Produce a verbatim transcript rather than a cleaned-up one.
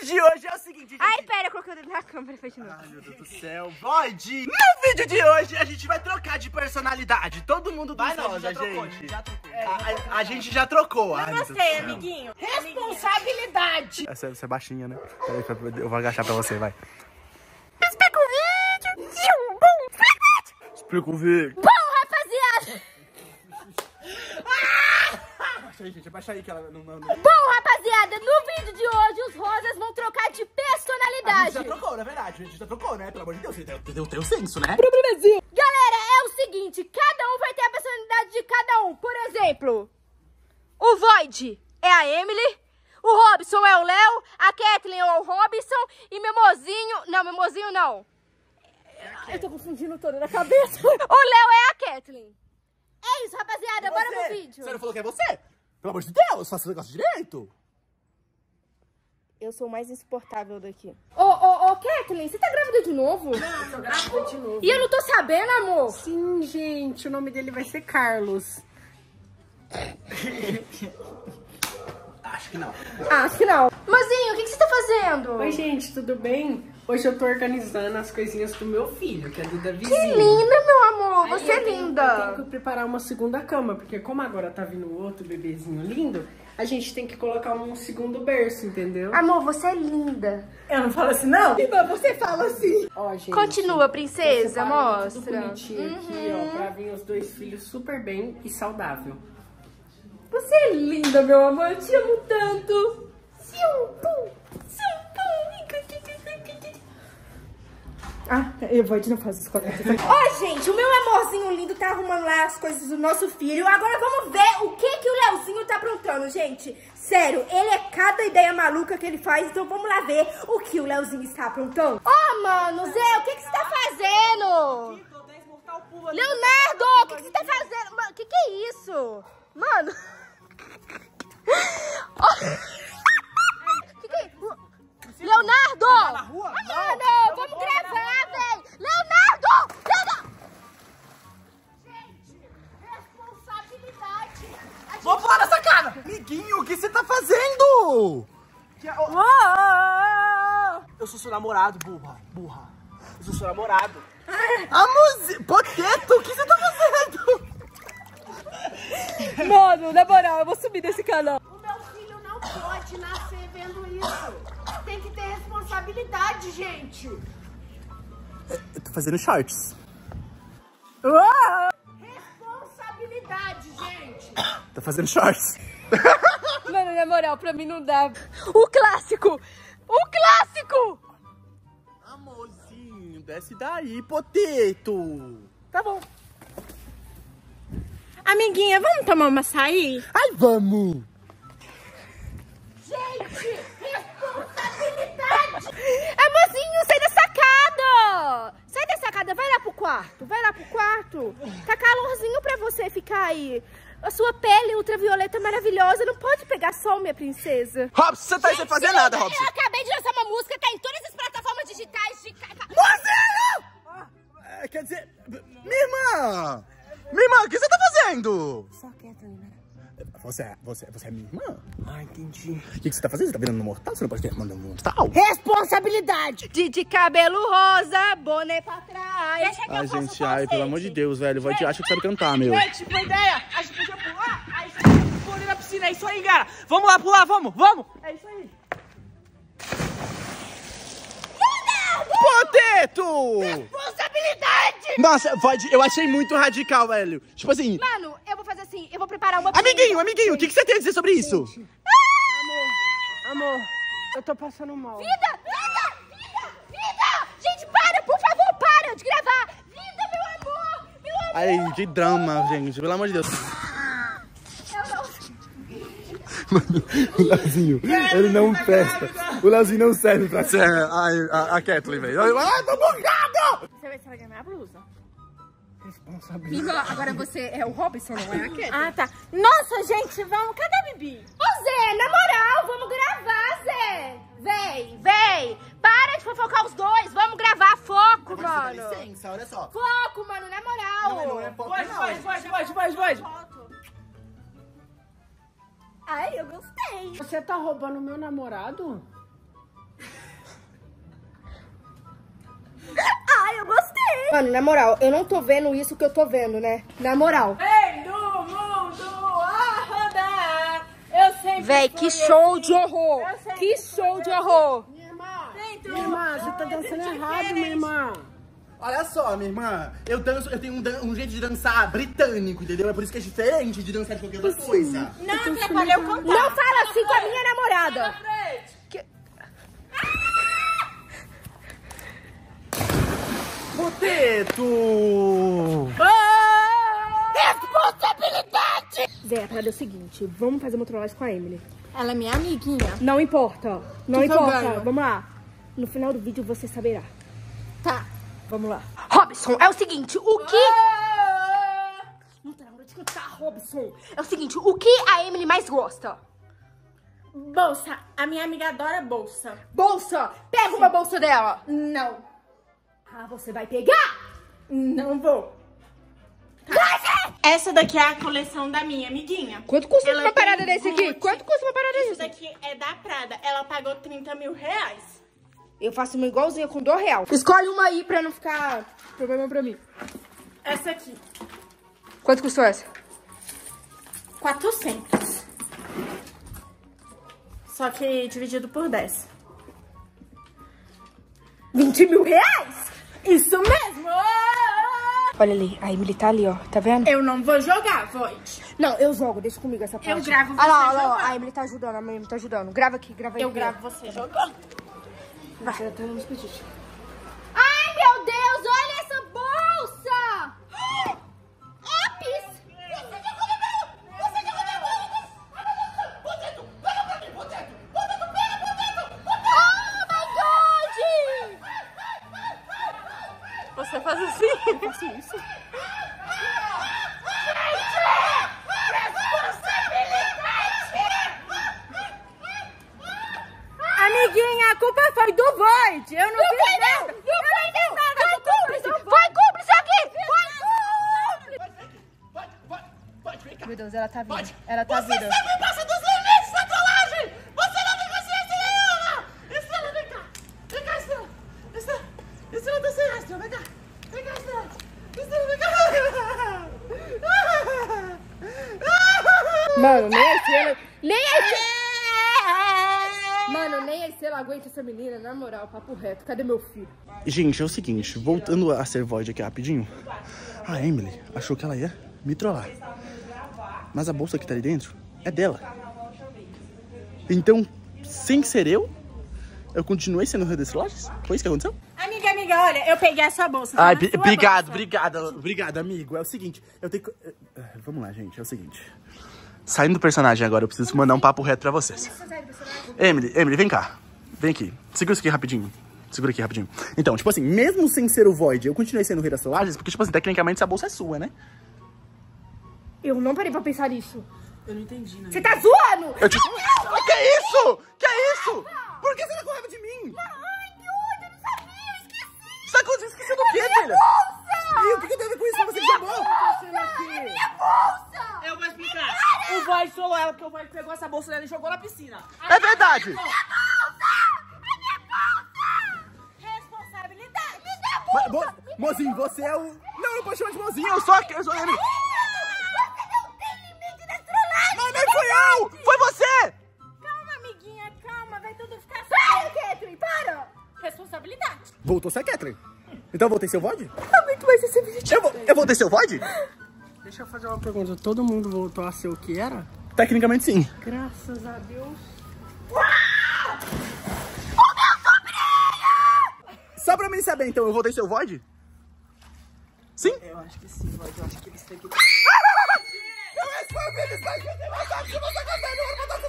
de hoje é o seguinte, gente. Ai, pera, eu coloquei o dedo na câmera, fez de novo. Ai, meu Deus do céu. Void, no vídeo de hoje a gente vai trocar de personalidade. Todo mundo dos Vai, não, rosa, já trocou, gente. já trocou. É, a, a gente já trocou. Ai, Eu meu Deus do gostei, céu. amiguinho. Responsabilidade. Essa, essa é baixinha, né? Peraí, peraí, eu vou agachar pra você, vai. Explica o vídeo. Bom, Explica o vídeo. bom, rapaziada. Abaixa aí, gente, abaixa aí que ela não... não, não. Bom, rapaziada, no vídeo de hoje os rosas vão trocar de A gente personalidade. já trocou, na verdade. A gente já trocou, né? Pelo amor de Deus, eu tenho senso, né? Galera, é o seguinte, cada um vai ter a personalidade de cada um. Por exemplo, o Void é a Emily, o Robson é o Léo, a Kathleen é o Robson e meu mozinho... Não, meu mozinho não. Eu tô confundindo toda na cabeça. O Léo é a Kathleen. É isso, rapaziada, bora pro vídeo. Você não falou que é você? Pelo amor de Deus, faça o negócio direito. Eu sou o mais insuportável daqui. Ô, ô, ô, Kathleen, você tá grávida de novo? Eu tô grávida de novo. E eu não tô sabendo, amor. Sim, gente, o nome dele vai ser Carlos. Acho que não. Ah, acho que não. Mozinho, o que, que você tá fazendo? Oi, gente, tudo bem? Hoje eu tô organizando as coisinhas do meu filho, que é do Davizinho. Que linda, meu amor. Aí Você é eu tenho- linda. Eu tenho que preparar uma segunda cama, porque como agora tá vindo outro bebezinho lindo, a gente tem que colocar um segundo berço, entendeu? Amor, você é linda. Eu não falo assim, não? Então você fala assim. Ó, gente. Continua, eu princesa, separei mostra. Tudo bonitinho aqui, ó, pra vir os dois filhos super bem e saudável. Você é linda, meu amor. Eu te amo tanto. Sium, pum, sium, pum. Ah, eu vou de não fazer isso com a Ó, gente, o meu amorzinho lindo tá arrumando lá as coisas do nosso filho. Agora vamos ver o que que o Leozinho tá aprontando, gente. Sério, ele é cada ideia maluca que ele faz, então vamos lá ver o que o Leozinho está aprontando. Ó, mano, Zé, o que que você tá fazendo? Leonardo, o que que você tá fazendo? Mano, o que que é isso? Mano. Ó. Que que é isso? Leonardo! na rua? Ah, mano, vamos gravar, velho! Leonardo! Leonardo! Gente, responsabilidade! A gente... Vou pular na sacada! Amiguinho, o que você tá fazendo? Que é- Uou! Eu sou seu namorado, burra. Burra. Eu sou seu namorado. Amorzinho, Poteto, o que você tá fazendo? Mano, na moral, eu vou subir desse canal. O meu filho não pode nascer vendo isso. Tem que ter responsabilidade, gente. Eu tô fazendo shorts. Responsabilidade, gente. Tô fazendo shorts. Mano, na moral, pra mim não dá. O clássico! O clássico! Amorzinho, desce daí, Poteto. Tá bom. Amiguinha, vamos tomar uma açaí? Ai, vamos. Gente, responsabilidade. Amorzinho, sai da sacada! Sai da sacada, vai lá pro quarto, vai lá pro quarto. Tá calorzinho pra você ficar aí. A sua pele ultravioleta maravilhosa, não pode pegar sol, minha princesa. Robson, você tá aí sem fazer nada, Robson. Eu acabei de lançar uma música, tá em todas as plataformas digitais de... Mozinho! É, quer dizer, minha irmã! Minha irmã, o que você tá fazendo? Só quieta, né? Você é, você, você é minha irmã? Ah, entendi. O que, que você tá fazendo? Você tá virando no mortal? Você não pode ter mandando no mortal? Responsabilidade! De, de cabelo rosa, boné pra trás. Deixa que Ai, eu faço gente, pra ai, você. pelo amor de Deus, velho. Vai te acha que sabe cantar, meu. Gente, boa ideia! A gente podia pular, aí a gente pula ali na piscina, é isso aí, cara! Vamos lá pular, vamos, vamos! É isso aí! Poteto! Responsabilidade! Nossa, pode, eu achei muito radical, velho. Tipo assim, Mano, eu vou fazer assim, eu vou preparar uma... amiguinho, amiguinho, o que, que você tem a dizer sobre isso? Amor, eu tô passando mal. Vida, vida, vida, vida! Gente, para, por favor, para de gravar! Vida, meu amor, meu amor! Ai, que drama, gente, pelo amor de Deus. Eu não... Mano, o Leozinho, ele não presta. O Leozinho não serve pra ser ai, a, a Kathleen, velho. Ai, tô bugado! Você vai estragar minha blusa. Responsabilidade. Agora você é o Robson, não é a Kathleen? Ah, tá. Nossa, gente, vamos. Cadê a Bibi? Ô, Zé, na moral, vamos gravar, Zé! Vem, vem! Para de fofocar os dois, vamos gravar, foco, mano! licença, olha só. Foco, mano, na moral! Não é pouco, Voz, não. voz, voz, voz, voz, voz! Ai, eu gostei. Você tá roubando meu namorado? Ai, eu gostei. Mano, na moral, eu não tô vendo isso que eu tô vendo, né? Na moral. Ei, do mundo a rodar. Eu sempre Véi, que show de horror. Que show de horror. Minha irmã, minha irmã, você tá dançando errado, minha irmã. Olha só, minha irmã, eu danço, eu tenho um, dan um jeito de dançar britânico, entendeu? É por isso que é diferente de dançar de qualquer outra coisa. Não atrapalha eu cantar. Não fala assim com a minha namorada. Que... Boteto! Responsabilidade! Zé, a parada é o seguinte, vamos fazer uma trollagem com a Emily. Ela é minha amiguinha. Não importa, não Que que eu importa. ganho? Vamos lá. No final do vídeo você saberá. Tá. Vamos lá. Robson, é o seguinte, o que... Não tá na hora de cantar, Robson. É o seguinte, o que a Emily mais gosta? Bolsa. A minha amiga adora bolsa. Bolsa! Pega uma bolsa dela. Não. Ah, você vai pegar? Não vou. Essa daqui é a coleção da minha amiguinha. Quanto custa Ela uma tem parada desse aqui? Gucci. Quanto custa uma parada Isso desse? daqui é da Prada. Ela pagou trinta mil reais. Eu faço uma igualzinha com dois real. Escolhe uma aí pra não ficar problema pra mim. Essa aqui. Quanto custou essa? quatrocentos. Só que dividido por dez. vinte mil reais? Isso mesmo! Olha ali, a Emily tá ali, ó. Tá vendo? Eu não vou jogar, Void. Não, eu jogo. Deixa comigo essa parte. Eu gravo você Ah lá, ah lá, ó, jogando. a Emily tá ajudando, a Emily tá ajudando. Grava aqui, grava aí. Eu gravo você jogando. Vai. Tá nos pedidos. Ai, meu Deus, olha essa bolsa! Ops! Você faz assim? Eu faço isso. Amiguinha, a culpa foi do Void. Eu não, não fiz foi nada. Não, não eu foi não. Nada. Foi cúmplice. Foi cúmplice aqui. Foi cúmplice. Meu Deus, ela tá vindo. Ela tá vindo. Você sempre passa dos limites da trollagem. Você não tem consciência nenhuma. Estrela, vem cá. Vem cá, Estrela. Estrela, Estrela, tá sem Estrela. Vem cá. Vem cá, Estrela. Estrela, vem cá. Mano, nem a Estrela... Nem a Estrela... Mano, nem a Estrela aguenta essa menina, na moral, papo reto. Cadê meu filho? Gente, é o seguinte, voltando a ser Void aqui rapidinho, a Emily achou que ela ia me trollar. Mas a bolsa que tá ali dentro é dela. Então, sem ser eu, eu continuei sendo o rei das lojas? Foi isso que aconteceu? Amiga, amiga, olha, eu peguei a sua bolsa. Ai, tá na sua obrigado, bolsa. obrigado, obrigado, amigo. É o seguinte, eu tenho que... Vamos lá, gente, é o seguinte. Saindo do personagem agora, eu preciso mandar um papo reto pra vocês. Emily, Emily, vem cá. Vem aqui. Segura isso aqui rapidinho. Segura aqui rapidinho. Então, tipo assim, mesmo sem ser o Void, eu continuei sendo o rei das trollagens, porque, tipo assim, tecnicamente essa bolsa é sua, né? Eu não parei pra pensar nisso. Eu não entendi, né? Você tá zoando? Eu te... Que é isso? Que é isso? Por que você tá com raiva de mim? Ai, que ódio, eu não sabia, eu esqueci. Você tá com... Você esqueceu do quê, filha? E o que que tem a ver com isso? Você que jogou? Minha bolsa! Eu vou explicar. O Void trollou ela, porque o Void pegou essa bolsa dela e jogou na piscina. É verdade. Responsabilidade. Mas, mo- mozinho, você é o... Não, não pode chamar de mozinho, eu sou aqui, eu sou ele. Você não tem limite das trollagens! Mas não foi eu, foi você. Calma, amiguinha, calma. Vai tudo ficar Para, certo. Catherine, para! Responsabilidade. Voltou a ser a Catherine. Então eu voltei seu Void? Não aguento mais esse vídeo. Eu, vo- eu voltei seu Void? Deixa eu fazer uma pergunta. Todo mundo voltou a ser o que era? Tecnicamente sim. Graças a Deus. Só pra mim saber, então, eu voltei seu Void? Sim? Eu acho que sim, Void. Eu acho que eles têm que... Eu respondi, eles estão aqui, eu tenho vontade de você cantar, eu vou botar